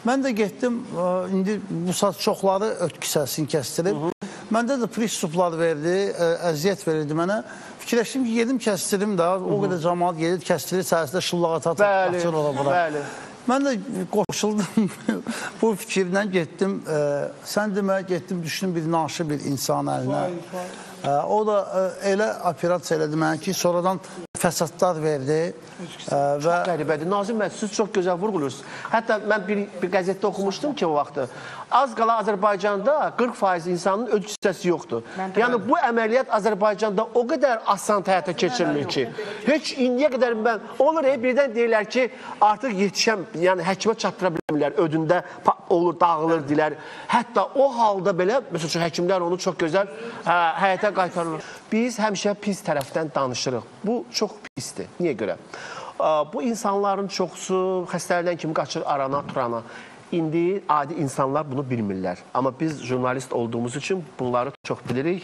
Mən də getdim, indi bu saat çoxları ötkü səsini kəstirib. Məndə də pristuplar verdi, əziyyət verirdi mənə. Fikirləşdim ki, gedim kəstirim də, o qədər cəmaat gedir, kəstirir, səhəsində şıllağa qaçır ola bura. Mən də qoşuldum bu fikirlə getdim. Sən demə, getdim, düşündüm bir naşı bir insan əlinə. O da elə operasiya elədi mənə ki, sonradan fəsadlar verdi. Çox qəribədir. Nazim bəy, siz çox gözəl vurğuluyorsunuz. Hətta mən bir qəzetdə oxumuşdum ki, o vaxtı. Az qala Azərbaycanda 40% insanın ölçü hissəsi yoxdur. Yəni bu əməliyyat Azərbaycanda o qədər asan həyata keçirilir ki, heç indiyə qədər olur, birdən deyirlər ki, artıq yetişən, yəni həkimə çatdıra bilmirlər, ödündə olur, dağılır, dilər. Hətta o halda belə, məsəl üçün, həkimlər onu çox gözəl həyata qaytarılır. Biz həmişə pis tərəfdən danışırıq. Bu çox pisdir. Niyə görə? Bu insanların çoxusu xəstələrdən kimi qaçır arana, turana. İndi adi insanlar bunu bilmirlər. Amma biz jurnalist olduğumuz üçün bunları çox bilirik.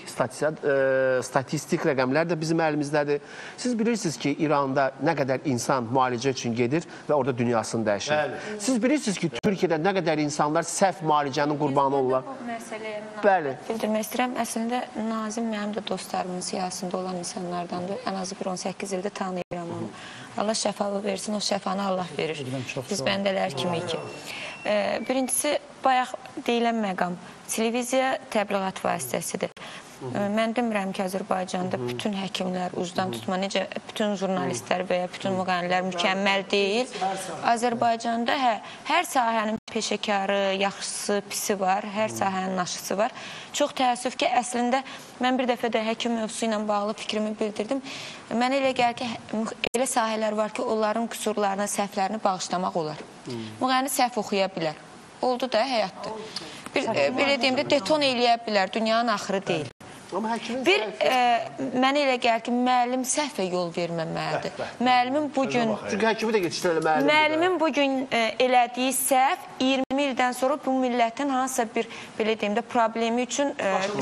Statistik rəqəmlər də bizim əlimizdədir. Siz bilirsiniz ki, İranda nə qədər insan müalicə üçün gedir və orada dünyasını dəyişir. Siz bilirsiniz ki, Türkiyədə nə qədər insanlar səhv müalicənin qurbanı olurlar. Bu məsələyə Bəli. Bildirmək istəyirəm. Əslində, Nazim mənim də dostlarımın siyasında olan insanlardandır. Ən azı bir 18 ildə tanıyıram onu. Allah şəfalı versin, o şəfanı Allah verir. Biz bəndələr kimi ki. Birincisi, bayaq deyilən məqam televiziya təbliğat vasitəsidir. Mən demirəm ki, Azərbaycanda bütün həkimlər ucdan tutma, necə bütün jurnalistlər və ya bütün müğənnilər mükəmməl deyil. Azərbaycanda hər sahənin peşəkarı, yaxşısı, pisi var, hər sahənin naşısı var. Çox təəssüf ki, əslində mən bir dəfə də həkim mövzusu ilə bağlı fikrimi bildirdim. Mənə elə gəlir ki, elə sahələr var ki, onların qüsurlarını, səhvlərini bağışlamaq olar. Müğənni səhv oxuya bilər. Oldu da həyatdır. Belə deyim də, deton eləyə bilər, dünyanın axırı deyil. Bir, mənə elə gəlir ki, müəllim səhvə yol verməməlidir. Müəllimin bugün... Çünki həkimi də geçişdirəli müəllimdir. Müəllimin bugün elədiyi səhv 20 ildən sonra bu millətin hansısa bir, belə deyim də, problemi üçün,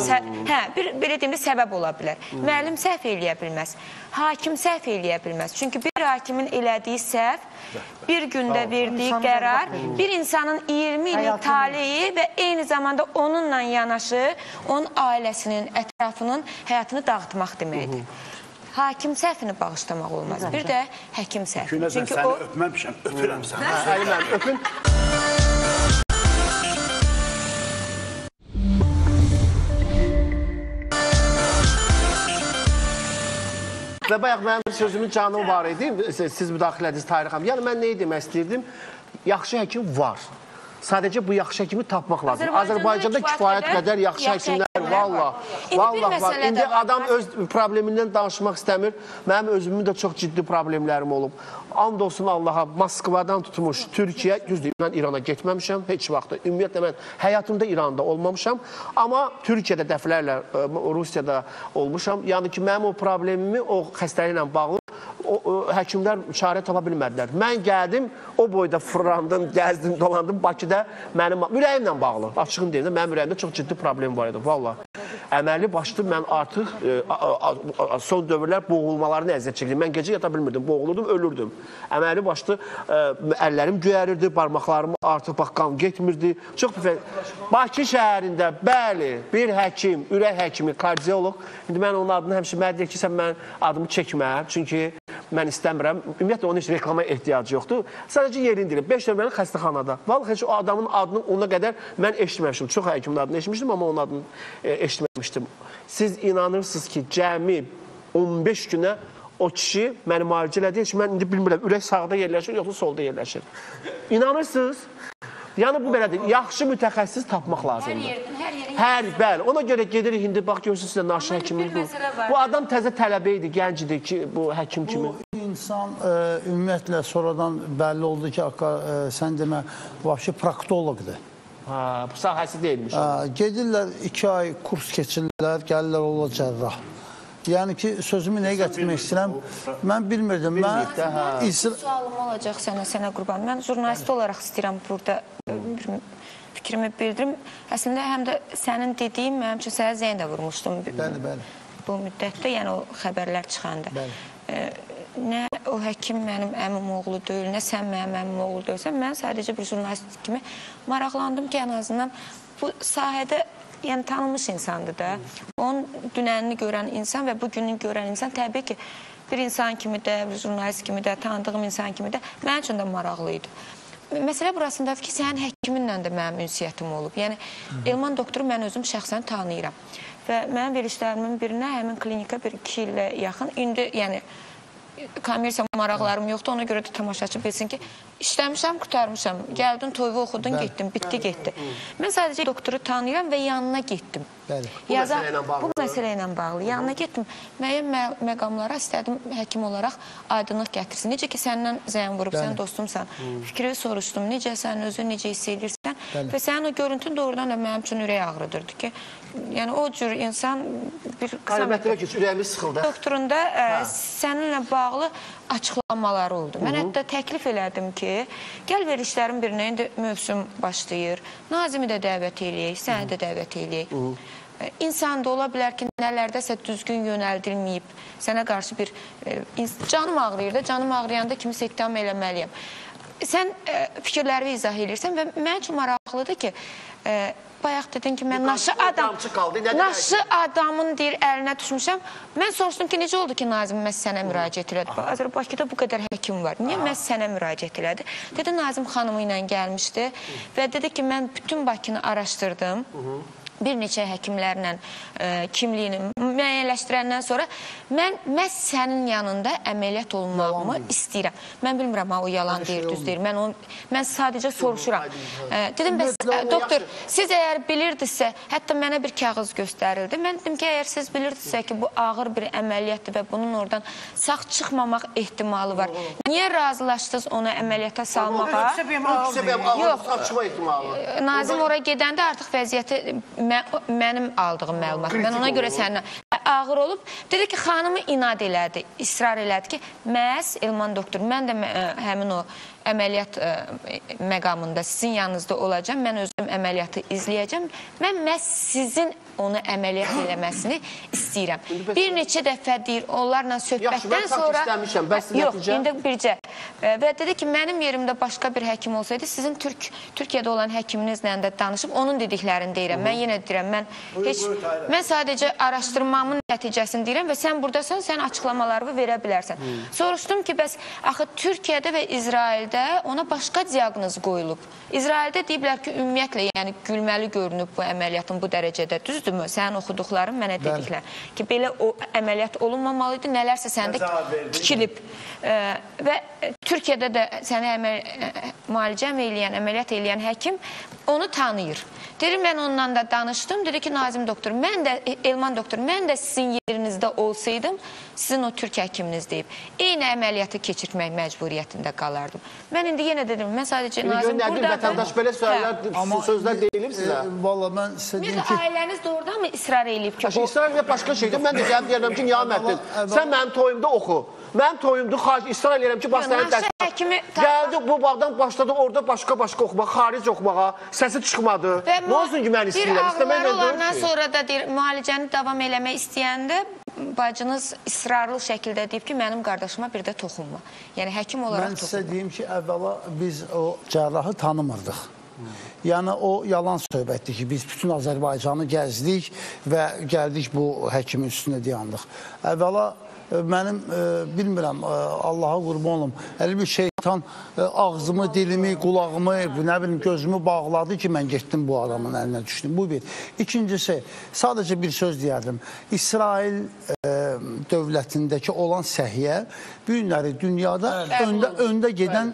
belə deyim də, səbəb ola bilər. Müəllim səhv eləyə bilməz. Hakim səhv eləyə bilməz. Çünki bir hakimin elədiyi səhv, bir gündə verdiyi qərar, bir insanın 20 illik taleyi və eyni zamanda onunla yanaşı, onun ailəsinin, ətrafının həyatını dağıtmaq deməkdir. Hakim səhvini bağışlamaq olmaz. Bir də həkim səhvini. Günəzən, səni öpməmişəm, öpürəm səni. Əli mən, öpün. Və bayaq mənim sözümün canım var idi, siz müdaxilədiniz Tahir xanım. Yəni mən neyi demək istəyirdim? Yaxşı həkim var. Sadəcə bu yaxşı həkimi tapmaq lazım. Azərbaycanda kifayət qədər yaxşı həkimlər var. İndi adam öz problemindən danışmaq istəmir. Mənim özümün də çox ciddi problemlərim olub. And olsun Allaha, Moskvadan tutmuş Türkiyə, düzdür, mən İrana getməmişəm heç vaxt. Ümumiyyətlə, mən həyatımda İranda olmamışam. Amma Türkiyədə dəfələrlə, Rusiyada olmuşam. Yəni ki, mənim o problemimi o xəstəliklə bağlı həkimlər çarə tapa bilmədilər. Mən gəldim, o boyda fırlandım, gəzdim, dolandım. Bakıda mənim ürəyimlə bağlı, açığın deyim də, mənim ürəyimdə çox ciddi problem var idi, valla. Əməli başlı mən artıq son dövrlər boğulmalarını əziyyət çəkdim. Mən gecə yata bilmirdim, boğulurdum, ölürdüm. Əməli başlı əllərim göyərirdi, barmaqlarım artıq bax qan getmirdi. Çox bir Bakı şəhərində, bəli, bir həkim, ürək həkimi, kardioloq. İndi mən onun adını həmişə mənə deyir ki, sən mən adımı çəkməyəm, çünki mən istəmirəm. Ümumiyyətlə, onun heç reklama ehtiyacı yoxdur. Sadəcə yerini deyirəm. 5 nömrəli xəstəxanada. Vallahi heç o adamın adını ona qədər mən eşitməmişdim. Çox həkimin adını eşitmişdim, amma onun adını eşitməmişdim. Siz inanırsınız ki, cəmi 15 günə o kişi məni müalicə elədi. Heç mən indi bilmirəm, ürək sağda yerləşir, yoxsa solda yerləşir. İnanırsınız? Yəni bu belədir. Yaxşı mütəxəssis tapmaq lazımdır. Bəli. Ona görə gedirik, indi bax görürsünüz sizə naşı həkimlik bu. Bu adam təzə tələbə idi, gənc idi ki, bu həkim kimi. Bu insan ümumiyyətlə sonradan bəlli oldu ki, sən demə, vahşi proktoloqdur. Bu sahəsi deyilmiş. Gedirlər 2 ay kurs keçirlər, gəlirlər ola cərrah. Yəni ki, sözümü nəyə gətirmək istəyirəm? Mən bilmirdim. Sualım olacaq sənə qurban. Mən jurnalist olaraq istəyirəm burada fikrimi bildirim. Əslində, həm də sənin dediyin, mənim üçün sənə zəng də vurmuşdum. Bəli. Bu müddətdə, yəni o xəbərlər çıxanda. nə o həkim mənim əmim oğlu deyil, nə sən mənim əmim oğlu deyilsən. Mən sadəcə bir jurnalist kimi maraqlandım ki, ən azından bu sahədə yəni tanınmış insandır da. Onun dünənini görən insan və bugününü görən insan təbii ki, bir insan kimi də, bir jurnalist kimi də, tanıdığım insan kimi də mənim üçün də maraqlı idi. Məsələ burasındadır ki, sənin həkiminlə də mənim ünsiyyətim olub. Yəni, Elman doktoru mən özüm şəxsən tanıyıram. Və mənim verilişlərimin birinə həmin klinika bir 2 ilə yaxın, indi yəni kommersiya maraqlarım yoxdur, ona görə də tamaşaçı bilsin ki, işləmişəm, qutarmışam, gəldim, toyuvu oxudun, getdim, bitdi, getdi. Mən sadəcə doktoru tanıyıram və yanına getdim. Bu məsələ ilə bağlı. Yanına getdim, müəyyən məqamlara istədim həkim olaraq aydınlıq gətirsin. Necə ki, səndən zəng vurub, sən dostumsan, fikri soruşdum, necəsən, özün necə hiss edirsən və sənin o görüntün doğrudan da mənim üçün ürək ağrıdırdı ki, yəni o cür insan bir qısa ürəyimiz sıxıldı. Doktorunda səninlə bağlı açıqlamaları oldu. Mən hətta təklif elədim ki, gəl verilişlərin birinə, indi mövsüm başlayır, Nazimi də dəvət eləyək, səni də dəvət eləyək. İnsan da ola bilər ki, nələrdəsə düzgün yönəldilməyib, sənə qarşı bir canım ağrıyır da, canım ağrıyanda kimisə ittiham eləməliyəm. Sən fikirləri izah edirsən və mən üçün maraqlıdır ki, bayaq dedin ki, mən naşı adamın deyir, əlinə düşmüşəm. Mən soruşdum ki, necə oldu ki, Nazim məhz sənə müraciət elədi? Azərbaycanda bu qədər həkim var. Niyə məhz sənə müraciət elədi? Dedi, Nazim xanımı ilə gəlmişdi və dedi ki, mən bütün Bakını araşdırdım. Bir neçə həkimlərlə kimliyini müəyyənləşdirəndən sonra mən məhz sənin yanında əməliyyat olunmağımı istəyirəm. Mən bilmirəm, o yalan deyir, düz deyir. Mən sadəcə soruşuram. Dedim, bəs doktor, siz əgər bilirdinizsə, hətta mənə bir kağız göstərildi. Mən dedim ki, əgər siz bilirdinizsə ki, bu ağır bir əməliyyatdır və bunun oradan sağ çıxmamaq ehtimalı var. Niyə razılaşdınız onu əməliyyata salmağa? Nazim oraya gedəndə artıq vəziyyəti mənim aldığım məlumat. Mən ona görə səninlə ağır olub. Dedi ki, xanımı inad elədi, israr elədi ki, məhz Elman doktor, mən də həmin o əməliyyat məqamında sizin yanınızda olacam, mən özüm əməliyyatı izləyəcəm. Mən məhz sizin onu əməliyyat eləməsini istəyirəm. Bir neçə dəfə deyir, onlarla söhbətdən sonra... Yox, indi bircə. Və dedi ki, mənim yerimdə başqa bir həkim olsaydı, sizin Türkiyədə olan həkiminizlə də danışıb, onun dediklərini deyirəm. Mən yenə deyirəm, mən sadəcə araşdırmamın nəticəsini deyirəm və sən buradasan, sən açıqlamalarını verə bilərsən. Soruşdum ki, bəs axı Türkiyədə və İsraildə ona başqa diaqnoz qoyulub. İsraildə deyiblər ki, ümumiyyətlə, yəni gülməli görünüb bu əməliyyatın bu dərəcədə. Düzdürmü? Sənin oxuduqların mənə dediklər ki, belə o əməliyyat olunmamalıydı, nələrsə səndə tikilib. Və Türkiyədə də səni müalicəm eləyən, əməliyyat eləyən həkim onu tanıyır. Dedim, mən ondan da danışdım. Dedi ki, Nazim doktor, Elman doktor, mən də sizin yerinizdə olsaydım, sizin o Türk həkiminiz deyib, eyni əməliyyatı keçirtmək məcburiyyətində qalardım. Mən indi yenə dedim, mən sadəcə Nazim burada... Vətəndaş belə sözlər deyilib sizə? Valla mən sizə deyim ki... Ailəniz doğrudan mı israr eləyib ki... İsrar eləyib başqa şeydir. Mən də gəlib deyirəm ki, Niyaməddin, sən mənim toyumda oxu. Mən toyumda israr eləyirəm ki, başlayın dəstək. Gəldik bu bağdan başladı orada başqa-başqa oxumağa, xaric oxumağa, səsi çıxmadı. Nə olsun ki, mən istəyirəm? Bir ağrıları olandan sonra da müalicəni davam eləmək istəyəndə bacınız israrlı şəkildə deyib ki, mənim qardaşıma bir də toxunma. Yəni, həkim olaraq toxunma. Mən sizə deyim ki, əvvəla biz o cərrahı tanımırdıq. Yəni, o yalan söhbətdir ki, biz bütün Azərbaycanı gəzdik və gəldik bu həkimin üstünə dayandıq. Əvvəla, mənim, bilmirəm, Allaha qurban olum, elə bir şeytan ağzımı, dilimi, qulağımı, nə bilim, gözümü bağladı ki, mən getdim bu adamın əlinə düşdüm. Bu bir. İkincisi, sadəcə bir söz deyərdim. İsrail dövlətindəki olan səhiyyə, bu günləri dünyada öndə gedən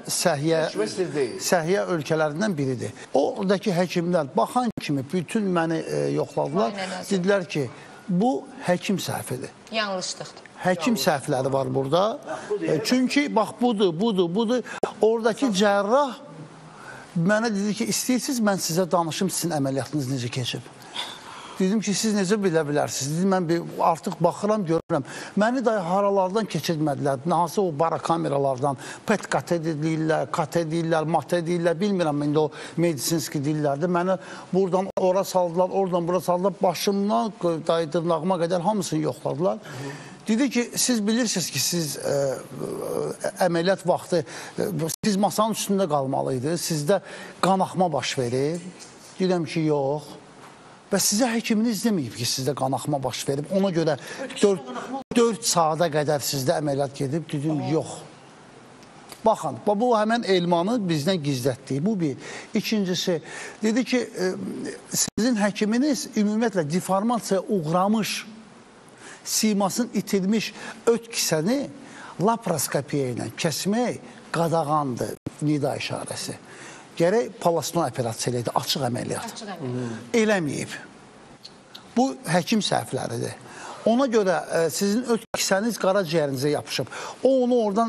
səhiyyə ölkələrindən biridir. Oradakı həkimlər baxan kimi bütün məni yoxladılar. Dedilər ki, bu həkim səhvidir. Yanlışlıqdır. Həkim səhvləri var burada. Çünki, bax, budur. Oradakı cərrah mənə dedi ki, istəyirsiniz, mən sizə danışım, sizin əməliyyatınız necə keçib. Dedim ki, siz necə bilə bilərsiniz? Dedim, mən artıq baxıram, görürəm. Məni də haralardan keçirmədilər. Hansı o barakameralardan, PET KT deyirlər, KT deyirlər, MAT deyirlər, bilmirəm, indi o medisinski deyirlərdi. Məni buradan ora saldılar, oradan bura saldılar. Başımdan dırnağıma qədər hamısını yoxladılar. Dedi ki, siz bilirsiniz ki, siz əməliyyat vaxtı, siz masanın üstündə qalmalıydınız, sizdə qanaxma baş verir. Deyirəm ki, yox. Və sizə həkiminiz deməyib ki, sizdə qanaxma baş verib. Ona görə 4 saata qədər sizdə əməliyyat gedib, dedim, yox. Baxın, bu həmən elmanı bizdən gizlətdiyi, bu bir. İkincisi, dedi ki, sizin həkiminiz ümumiyyətlə deformasiyaya uğramış, simasını itirmiş öt kisəni laparoskopiya ilə kəsmək qadağandır, nida işarəsi. Gərək palaston operasiya eləydi, açıq əməliyyat. Eləməyib. Bu, həkim səhvləridir. Ona görə sizin öt kisəniz qaraciyərinizə yapışıb. O, onu oradan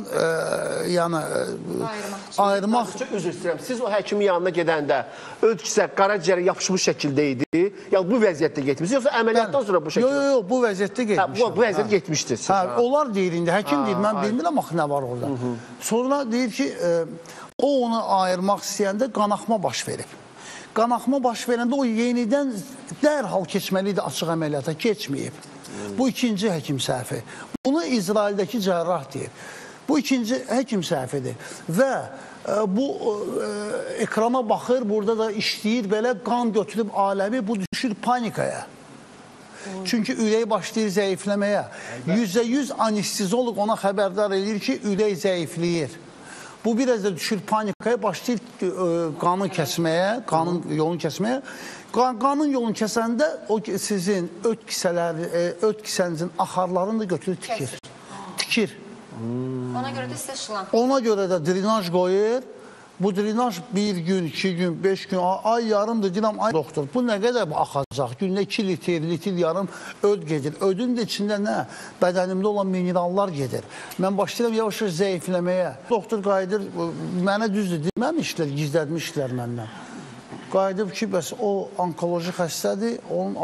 ayırmaq. Üzr istəyirəm, siz o həkimin yanına gedəndə öt kisə qaraciyərə yapışmış şəkildə idi, ya bu vəziyyətdə getmişsiniz, yoxsa əməliyyatdan sonra bu şəkildə? Yox, bu vəziyyətdə getmişəm. Bu vəziyyətdə getmişdir. Onlar deyir indi, həkim deyir, mən bilmirəm axı nə var orada. Sonra deyir ki, o onu ayırmaq istəyəndə qanaxma baş verib. Qanaxma baş verəndə o yenidən dərhal keçməli idi açıq əməliyyata, keçməyib. Bu ikinci həkim səhvi. Bunu İsraildəki cərrah deyir. Bu ikinci həkim səhvidir. Və bu ekrana baxır, burada da işləyir, belə qan götürüb aləmi, bu düşür panikaya. Çünki ürək başlayır zəifləməyə. %100 anestezolog ona xəbərdar edir ki, ürək zəifləyir. Bu biraz da düşür panikaya, başlayır qanı kəsməyə, qanın yolunu kəsməyə. Qanın yolunu kəsəndə o sizin öt kisənizin axarlarını da götürür, tikir. Ona görə də sizə şılan. Ona görə də drenaj qoyur. Bu drenaj 1 gün, 2 gün, 5 gün, ay yarımdır, deyirəm, ay doktor, bu nə qədər axacaq? Gündə 2 litr yarım öd gedir. Ödün də içində nə? Bədənimdə olan minerallar gedir. Mən başlayıram yavaş-yavaş zəifləməyə. Doktor qayıdır, mənə düzdür, deməmişlər, gizlətmişlər məndən. Qayıdıb ki, bəs o onkoloji xəstədir, onun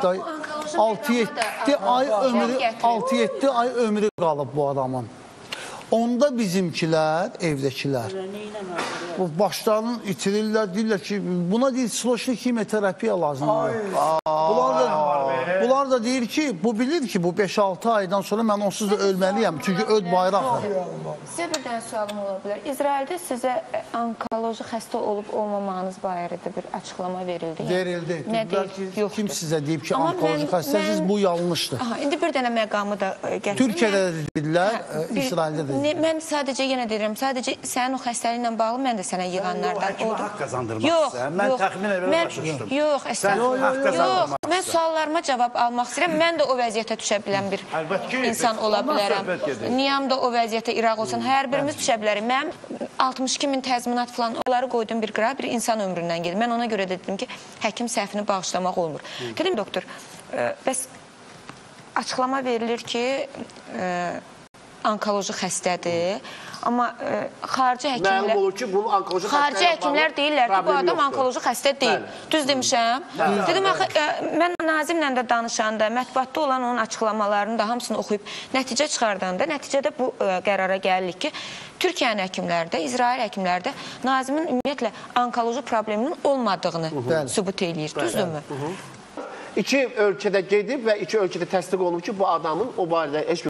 6-7 ay ömrü qalıb bu adamın. Onda bizimkilər, evdəkilər, başlarını itirirlər, deyirlər ki, buna deyir, sloşlu kimyoterapiya lazımdır. Bunlar da deyir ki, bu bilir ki, bu 5-6 aydan sonra mən onsuz da ölməliyəm, çünki öd bayraqdır. Sizə bir dənə sualım ola bilər. İsraildə sizə onkoloji xəstə olub-olmamağınız barədə bir açıqlama verildi. Verildi. Nə deyil? Kim sizə deyib ki, onkoloji xəstəsiz, bu yanlışdır. İndi bir dənə məqamı da gətirin. Türkiyədə də dedilər, İsraildə də dedilər. Mən sadəcə, yenə deyirəm, sadəcə sənin o xəstəliklə bağlı mən də sənə yığanlardan oldum. Haqq qazandırmaq istəyirəm. Mən təxminən elə başlamışdım. Yox, yox, mən suallarıma cavab almaq istəyirəm. Mən də o vəziyyətə düşə bilən bir insan ola bilərəm. Niyam da o vəziyyətə İraq olsun, hər birimiz düşə bilərik. Mən 62 min təzminat falan, onları qoydum bir qıra, bir insan ömründən gedir. Mən ona görə də dedim ki, həkim səhvini bağışlamaq olmur. Dedim, doktor, bəs açıqlama verilir ki, onkoloji xəstədir. Amma xarici həkimlər... Məlum olur ki, bunun onkoloji xarici həkimlər deyirlər ki, bu adam onkoloji xəstə deyil. Düz demişəm. Dedim, mən Nazimlə də danışanda, mətbuatda olan onun açıqlamalarını da hamısını oxuyub nəticə çıxardanda, nəticədə bu qərara gəlirik ki, Türkiyənin həkimlərdə, İsrail həkimlərdə Nazimin ümumiyyətlə onkoloji probleminin olmadığını sübut eləyir. Düzdürmü? İki ölkədə gedib və iki ölkədə təsdiq olunub ki, bu adamın o barədə heç bir